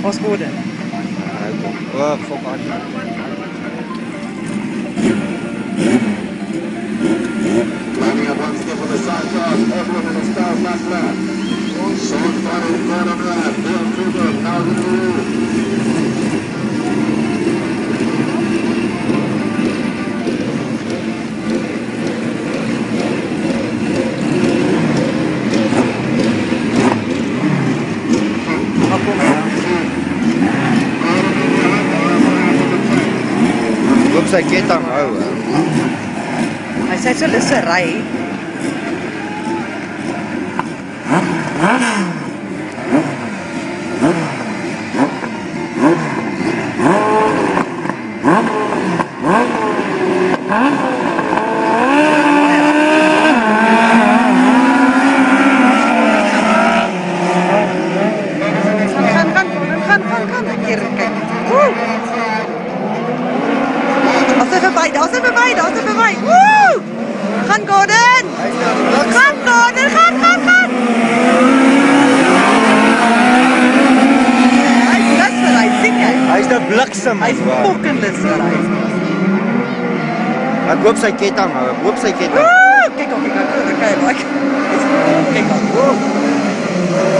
Waar's Gordon? Oh, fuck on. Climbing up one step on the side pass, everyone in the stars last lap. Sean Farrell, Gordon lap, Bill Cooper, Calvin Rue. Loop sy ketting hou. Hy sê so lus ry. Gaan, ek hier kyk. Woe! Daar's hy verby. Woe! Gaan Gordon! Gaan Gordon, gaan! Hy's lus vir hy, sien jy? Hy's nou bliksem. Hy's fucking lus vir hy. Ek hoop sy ketting hou. Woe! Kyk op, kyk op. Woe!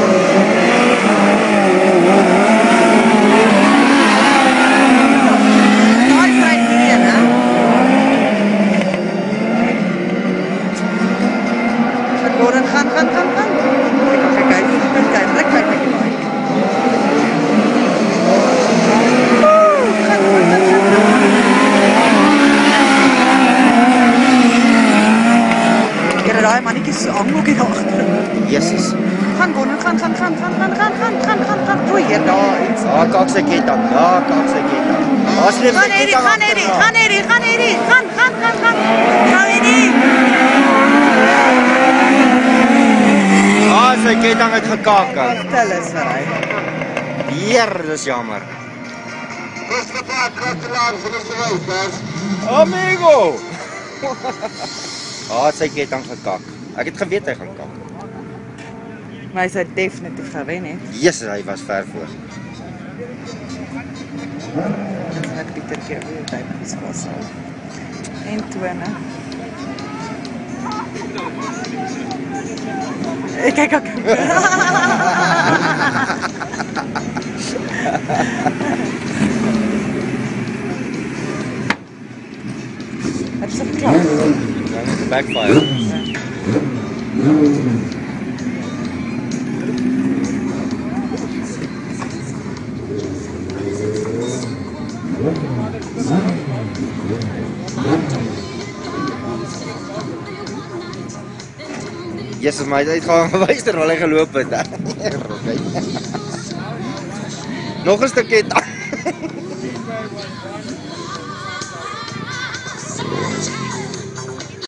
Gordon, gaan. Kyk, druk my bietjie baie. Gaan. Kyk, daai mannetjie se aanloop hier agter. Jesus. Gaan Gordon, gaan. Toe hier daar iets. Daar kak sy ketting. As jy Gaan hierdie. Gaan hierdie. Sy ketting het gekak. Stel is vir hy. Heer, dis jammer. Beste paard, grote laan vir die race, guys. Amigo. Sy ketting gekak. Ek het geweet hy gaan kak. Maar hy sê definitief gewen het. Jesus, hy was ver voor. Dit is net Pieter keer weer tyd gespas al. En tone. Kyk ook. Het is geklaar. Backfire. Jesus, my het gaan gewys terwyl hy geloop het. Nog 'n stukkie.